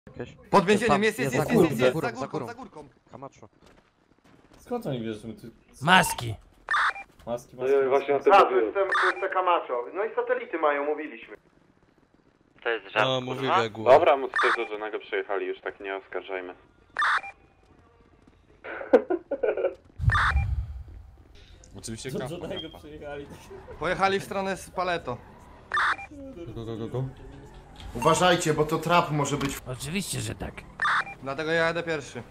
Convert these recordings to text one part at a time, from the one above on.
Pod więzieniem jest, za górką. Kamacho. Skąd oni wiesz, że my tu... Maski. Maski. To jest te Camacho. No i satelity mają, mówiliśmy. To jest żart. No, mówiłem głowę. Dobra, my z tego żadnego przyjechali, już tak nie oskarżajmy. Oczywiście Do żadnego przyjechali. Pojechali w stronę z Paleto. Go. Uważajcie, bo to trap może być. Oczywiście, że tak. Dlatego ja jadę pierwszy.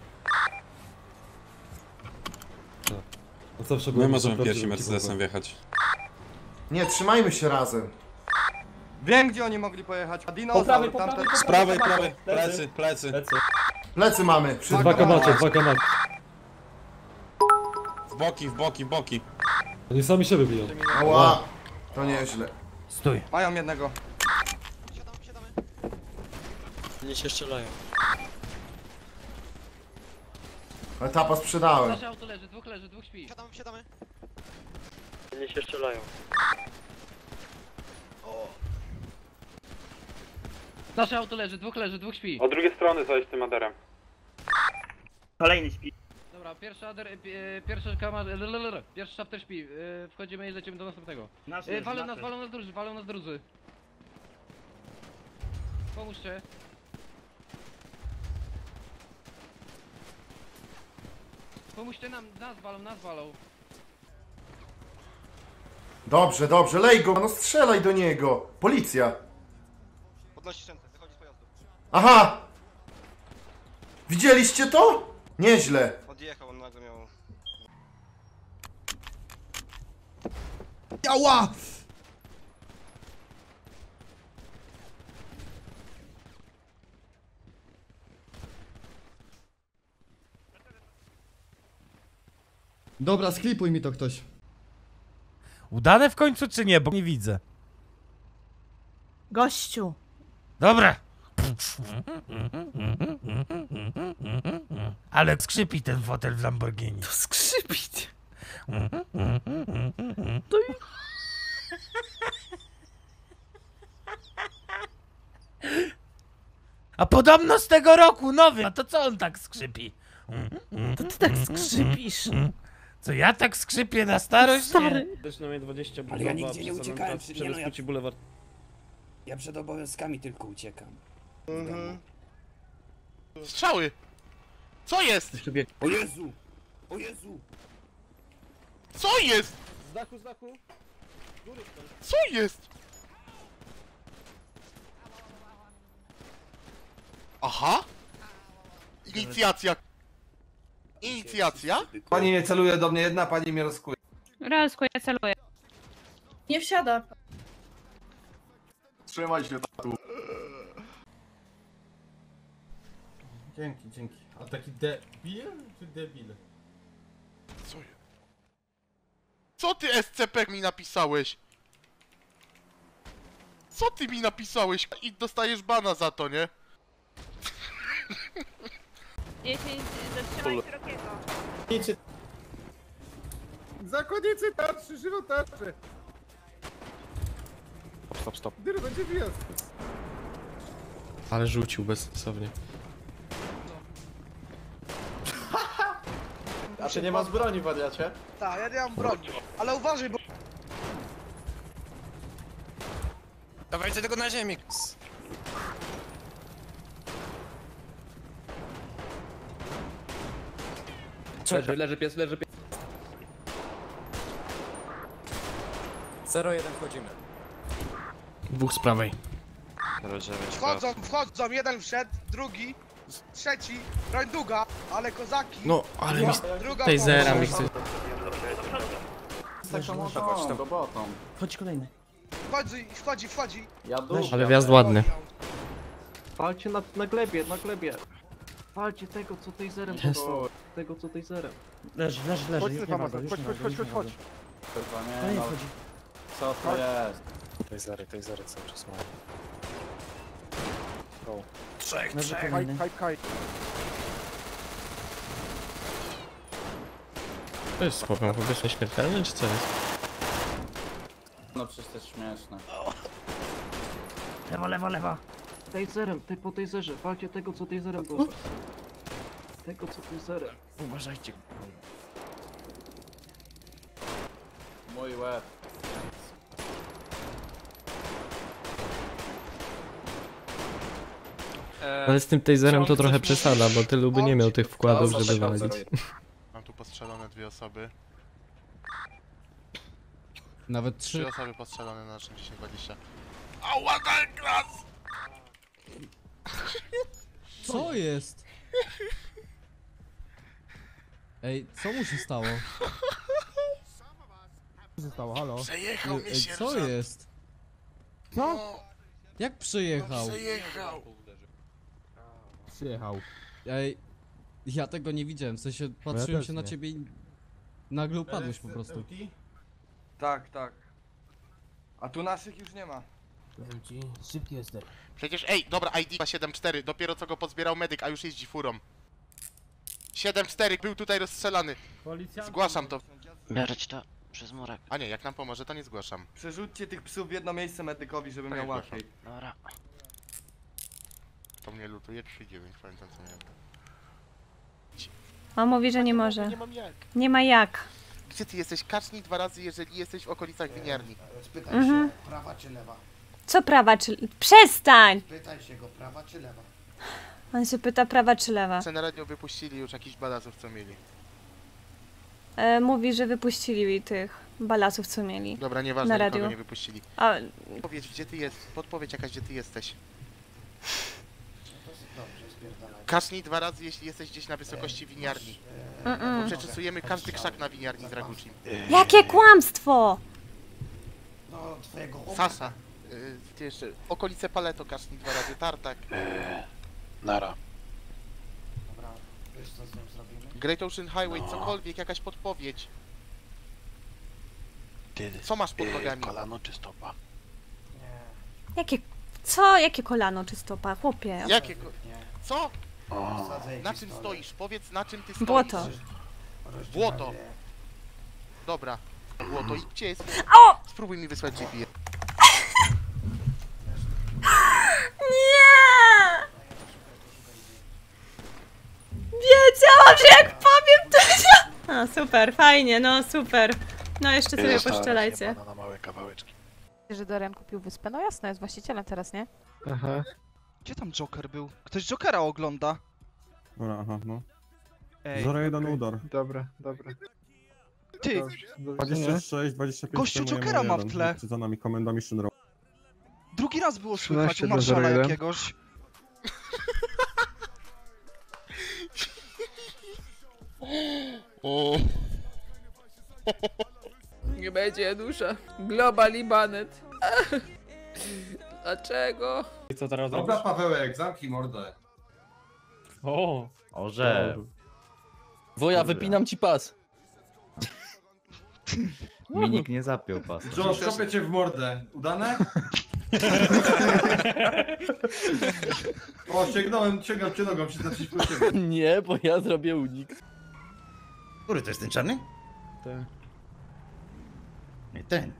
My możemy pierwsi Mercedesem wjechać. Nie, trzymajmy się razem. Wiem, gdzie oni mogli pojechać. A Po dinozaur, prawej, tamten... Z prawej, plecy. Plecy mamy. Dwa kamacie. W boki. Oni sami siebie biją. Ała, to nieźle. Stój. Mają jednego. Oni się strzelają. Ale tapa sprzedałem. Nasze auto leży, dwóch śpi. Siadamy. Oni się strzelają. Nasze auto leży, dwóch śpi. Od drugiej strony zajść tym aderem. Kolejny śpi. Dobra, pierwszy chapter śpi. Wchodzimy i lecimy do następnego. Walą nas drudzy. Pomóżcie. Pomóżcie nam, nas walą. Dobrze, lej go, no strzelaj do niego. Policja. Podnosi ręce, wychodzi z pojazdu. Aha! Widzieliście to? Nieźle. Odjechał, on nagle miał... Ała! Dobra, sklipuj mi to ktoś. Udane w końcu czy nie, bo nie widzę. Gościu. Dobra. Ale skrzypi ten fotel w Lamborghini. To skrzypić. A podobno z tego roku nowy, a to co on tak skrzypi? To ty tak skrzypisz. Co ja tak skrzypię na starość? Stary. Ale ja nigdzie nie uciekałem, ja przed obowiązkami tylko uciekam. Strzały! Co jest? O Jezu! O Jezu! Co jest? Z dachu. Co jest? Aha! Inicjacja? Pani nie celuje do mnie, jedna pani mnie rozkuje. Ja celuję. Nie wsiada. Trzymaj się tu. Dzięki. A taki debil czy debil? Co jest? Co ty SCP mi napisałeś? Co ty mi napisałeś? I dostajesz bana za to, nie? Jeśli zatrzymaj Krokiego. Zakładnicy tarczy, żywo tarczy. Stop. Dyr będzie wjazd. Ale rzucił bezsensownie. A czy nie masz broni, wariacie? Tak, ja nie mam broni. Ale uważaj, bo... Dawajcie tego na ziemi. Leży pies. 0-1 wchodzimy. Dwóch z prawej. Wchodzą, jeden wszedł, drugi, trzeci, broń długa, ale kozaki. No, ale mi Druga tasera mi chce. Chodź kolejny. Wchodzi. Ale wjazd ładny. Walcie na glebie. Walcie tego, co tej zerem. Tego, co tej zerem. Leży. Chodź. Nie wchodzi. Co to jest? Tej zary cały czas mają. Leży kolejny. To jest chłopem, po prostu śmiertelny, czy co jest? No przecież to jest śmieszne. Lewo. Taserem, po taserze, walcie tego co taserem dostał. Tego co taserem. Uważajcie. Mój łeb. Ale z tym taserem to trochę przesada, bo tylu by nie miał tych wkładów, żeby walić. Mam tu postrzelone 2 osoby. Nawet 3 osoby postrzelone na naszym 10-20. Ała, ten klas! Co jest? Ej, co mu się stało? Co się stało, halo? Przejechał mnie Ej, co jest? No, Jak przyjechał? przejechał! Przyjechał. Ej, ja tego nie widziałem, w sensie patrzyłem się na ciebie i nagle upadłeś po prostu. Tak, tak. A tu naszych już nie ma. Powiem ci, szybki jest ten. Przecież, ej, dobra, ID 7-4, dopiero co go pozbierał medyk, a już jeździ furą. 7-4, był tutaj rozstrzelany. Zgłaszam to. Biorę ci to przez murek. A nie, jak nam pomoże, to nie zgłaszam. Przerzućcie tych psów w jedno miejsce medykowi, żeby Tak, miał zgłaszam. łatwiej. Dobra. To mnie lutuje 3-9, pamiętam co miałem. On mówi, że nie może. Nie mam jak. Nie ma jak. Gdzie ty jesteś? Kacznij 2 razy, jeżeli jesteś w okolicach winiarni. Spytaj Mhm. się, prawa czy lewa? Co prawa czy... Przestań! Pytaj się go, prawa czy lewa? On się pyta prawa czy lewa. Na radio wypuścili już jakichś badasów, co mieli. Mówi, że wypuścili tych balasów, co mieli. Dobra, Na nieważne, radiu. nikogo nie wypuścili. A, Powiedz, gdzie ty jest, podpowiedź jakaś, gdzie ty jesteś. Dobrze, spierdalaj. Kacznij 2 razy, jeśli jesteś gdzieś na wysokości winiarni. Bo przeczesujemy każdy krzak na winiarni z Ragucim. jakie kłamstwo! No, twojego Sasza, gdzie jeszcze? Okolice Paleto, kacznij 2 razy, Tartak. Dobra, wiesz co z nią zrobimy? Great Ocean Highway, cokolwiek, jakaś podpowiedź. Co masz pod nogami? Nie. Jakie... Co? Jakie kolano czy stopa? Chłopie. Jakie Nie. Co? Wsadzę Na ci czym pistolet. stoisz? Powiedz, na czym ty stoisz. Błoto. Błoto. Dobra. Błoto i gdzie jest? O! Spróbuj mi wysłać GPS. Nie! Wiedziałam, że jak powiem to... No super, fajnie, no super. No jeszcze sobie poszczelajcie. Na małe kawałeczki. Że Dorian kupił wyspę? No jasne, jest właścicielem teraz, nie? Aha. Gdzie tam Joker był? Ktoś Jokera ogląda? Aha, no. Ej, 0-1 udar. Dobra. ty, 26, 25. Gościu Jokera ma w tle. Za nami komenda Mission Row. drugi raz było słychać 13 u do marszala 01. jakiegoś. Nie będzie Janusza. Global i Banet. Dlaczego? I co teraz Dobra, Pawełek, zamknij mordę. O! Orze. Wuja, wypinam ci pas. Mi nikt nie zapiął pas. Josh, kopię cię w mordę. Udane? O, sięgam cię nogą, się zacząć po ciebie. Nie, bo ja zrobię unik. Który to jest ten czarny? Ten. Nie, ten.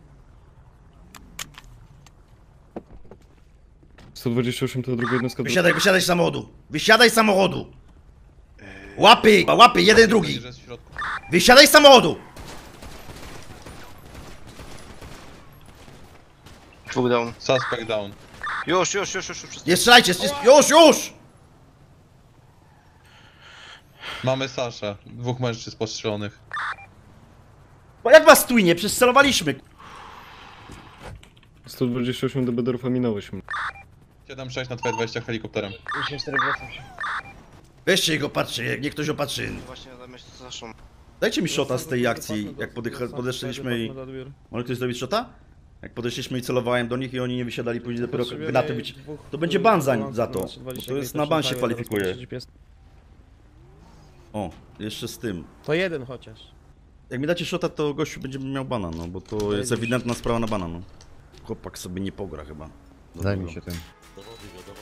128 to druga jednostka. Wysiadaj z samochodu! Wysiadaj z samochodu! Łapy, jeden, drugi! Wysiadaj z samochodu! Dwóch down. Suspect down. Już. Nie strzelajcie, już! Mamy Saszę. 2 mężczyzn postrzelonych. Bo jak was tujnie? Przecelowaliśmy. 128 do Bedorfa minąłyśmy. 7-6 na twoje 20 helikopterem. Weźcie go, patrzcie, niech ktoś opatrzy. Właśnie zamiast to zaszło. Dajcie mi shota z tej akcji, jak podeszliśmy i... Może ktoś zrobić shota? Jak podeszliśmy i celowałem do nich i oni nie wysiadali, później dopiero granaty być... To będzie ban za to, bo to jest na ban się kwalifikuje. O, jeszcze z tym. To jeden chociaż. Jak mi dacie shota, to gościu będzie miał bana, no, bo to jest ewidentna sprawa na bana, no. Chłopak sobie nie pogra chyba. Daj mi się ten.